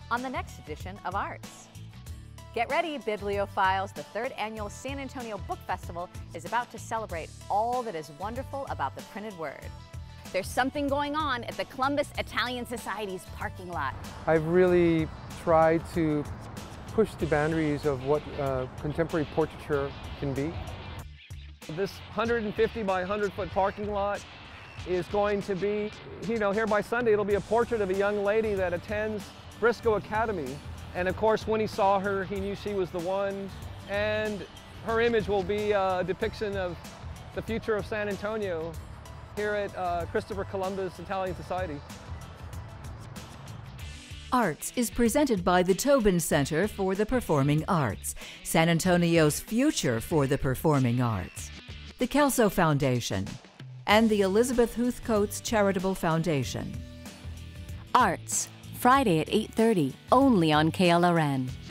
on the next edition of Arts. Get ready, bibliophiles. The third annual San Antonio Book Festival is about to celebrate all that is wonderful about the printed word. There's something going on at the Columbus Italian Society's parking lot. I've really tried to push the boundaries of what contemporary portraiture can be. This 150 by 100 foot parking lot is going to be, here by Sunday, it'll be a portrait of a young lady that attends Briscoe Academy. And of course, when he saw her, he knew she was the one. And her image will be a depiction of the future of San Antonio here at Christopher Columbus Italian Society. Arts is presented by the Tobin Center for the Performing Arts, San Antonio's future for the performing arts, the Kelso Foundation, and the Elizabeth Huth Coates Charitable Foundation. Arts, Friday at 8:30, only on KLRN.